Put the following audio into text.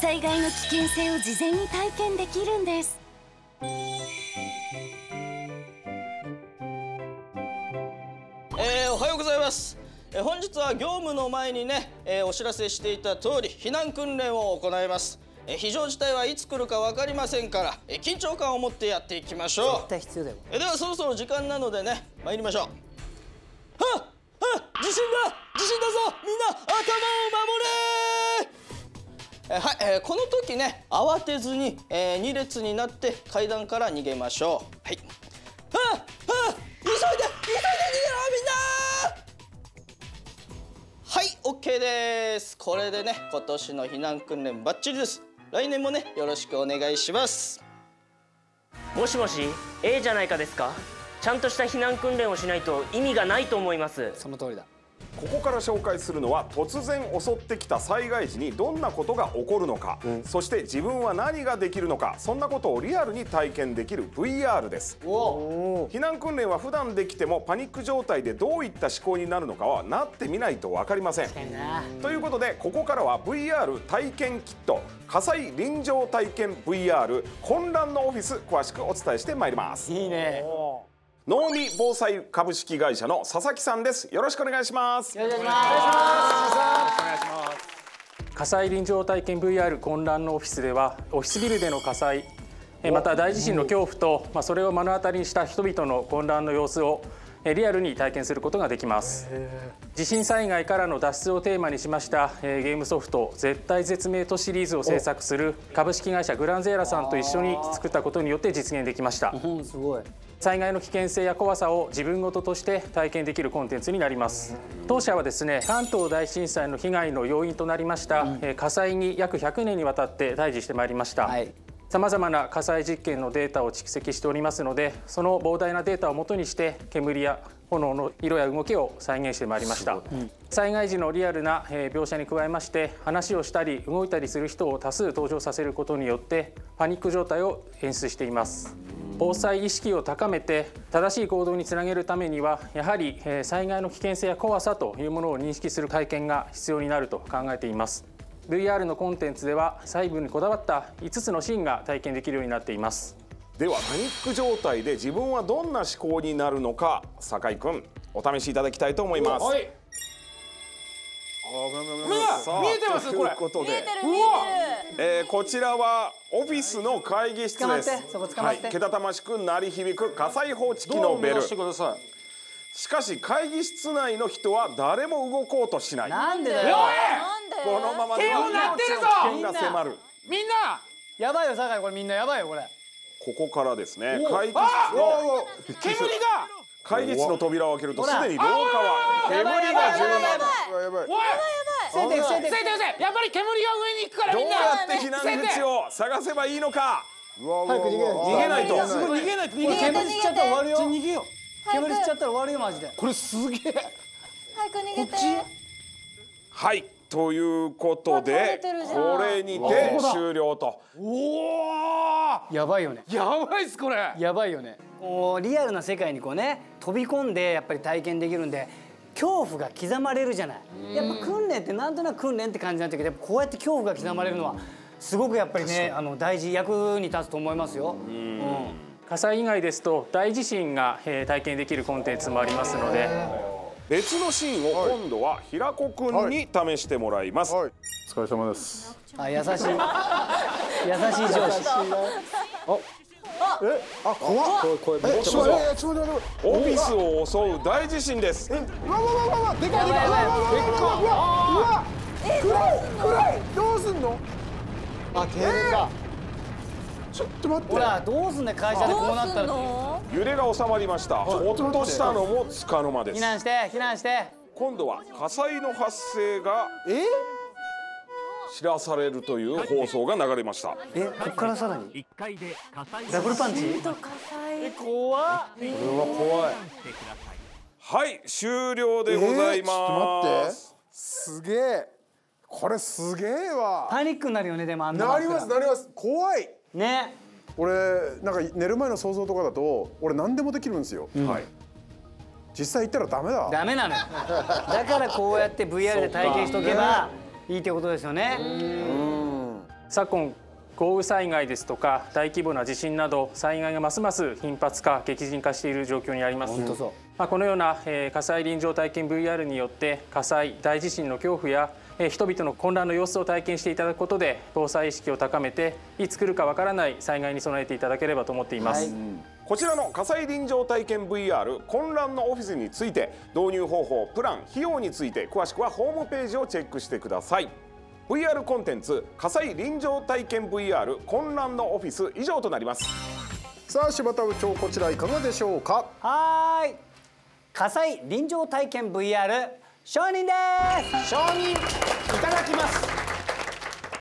災害の危険性を事前に体験できるんです。 おはようございます。本日は業務の前にね、お知らせしていた通り避難訓練を行います。非常事態はいつ来るか分かりませんから、緊張感を持ってやっていきましょう。 絶対必要だよ。 ではそろそろ時間なのでね、参りましょう。地震だぞ、みんな頭を守れ。はい、この時ね、慌てずに、2列になって階段から逃げましょう。はい。急いで逃げろ、みんな。はい、OK です。これでね、今年の避難訓練バッチリです。来年もね、よろしくお願いします。 もしもし、じゃないかですか。ちゃんとした避難訓練をしないと意味がないと思います。 その通りだ。 ここから紹介するのは突然襲ってきた災害時にどんなことが起こるのか、そして自分は何ができるのか、そんなことをリアルに体験できる VR です。避難訓練は普段できてもパニック状態でどういった思考になるのかはなってみないと分かりません。ということでここからは VR 体験キット火災臨場体験 VR 混乱のオフィス詳しくお伝えしてまいります。 いいね。 能見防災株式会社の佐々木さんです。よろしくお願いします。 よろしくお願いします。 火災臨場体験 VR 混乱のオフィスではオフィスビルでの火災、また大地震の恐怖と、それを目の当たりにした人々の混乱の様子をリアルに体験することができます。地震災害からの脱出をテーマにしましたゲームソフト絶対絶命都シリーズを制作する株式会社グランゼーラさんと一緒に作ったことによって実現できました。 すごい。 災害の危険性や怖さを自分事として体験できるコンテンツになります。当社はですね、関東大震災の被害の要因となりました火災に約100年にわたって対峙してまいりました。さまざまな火災実験のデータを蓄積しておりますので、その膨大なデータをもとにして煙や炎の色や動きを再現してまいりました。災害時のリアルな描写に加えまして、話をしたり動いたりする人を多数登場させることによってパニック状態を演出しています。防災意識を高めて正しい行動につなげるためには、やはり災害の危険性や怖さというものを認識する体験が必要になると考えています。VR のコンテンツでは細部にこだわった5つのシーンが体験できるようになっています。 ではパニック状態で自分はどんな思考になるのか、酒井くんお試しいただきたいと思います。 はい。見えてます。これ。 ということで、こちらはオフィスの会議室です。けたたましく鳴り響く火災報知器のベル。しかし会議室内の人は誰も動こうとしない。 なんでだよ。 このままでは命の危険が迫る。 みんなやばいよ酒井、これみんなやばいよこれ。 ここからですね、会議室の扉を開けるとすでに廊下は煙が充満。 やっぱり煙が上に行くからみんな。 どうやって避難口を探せばいいのか。 早く逃げないと。 逃げないと。 煙吸っちゃったら終わるよ。逃げよう。煙吸っちゃったら終わるよマジで。 これすげえ。 早く逃げて。 はい、ということでこれにて終了と。 やばいよね。 やばいっすこれ。 やばいよね。こうリアルな世界にこうね飛び込んでやっぱり体験できるんで、恐怖が刻まれるじゃない。やっぱ訓練ってなんとなく訓練って感じになってるけど、こうやって恐怖が刻まれるのはすごくやっぱりね大事、役に立つと思いますよ。 火災以外ですと大地震が体験できるコンテンツもありますので、 別のシーンを今度は平子くんに試してもらいます。 お疲れ様です。 あ、優しい優しい上司。 怖っ。 オフィスを襲う大地震です。 でかい。暗い。どうすんの？あ、停電だ。ちょっと待って。 ほら、どうすんね会社でこうなったら。 揺れが収まりました。ほっとしたのもつかの間です。 避難して。 今度は火災の発生が知らされるという放送が流れました。 こっからさらにダブルパンチ。怖っ。 これは怖い。 はい、終了でございます。 ちょっと待って。すげえ。これすげえわ。 パニックになるよね。でもあんななります。怖いね。 俺なんか寝る前の想像とかだと俺何でもできるんですよ。実際行ったらダメだ。 ダメなのよ。だからこうやって VR で体験しとけばいいってことですよね。 昨今豪雨災害ですとか大規模な地震など災害がますます頻発化激甚化している状況にあります。このような火災臨場体験 VR によって火災大地震の恐怖や人々の混乱の様子を体験していただくことで防災意識を高めていつ来るかわからない災害に備えていただければと思っています。 こちらの火災臨場体験 VR 混乱のオフィスについて導入方法、プラン、費用について詳しくはホームページをチェックしてください。VR コンテンツ火災臨場体験 VR 混乱のオフィス以上となります。 さあ柴田部長、こちらいかがでしょうか。 はい、火災臨場体験 VR 承認です。 承認いただきます。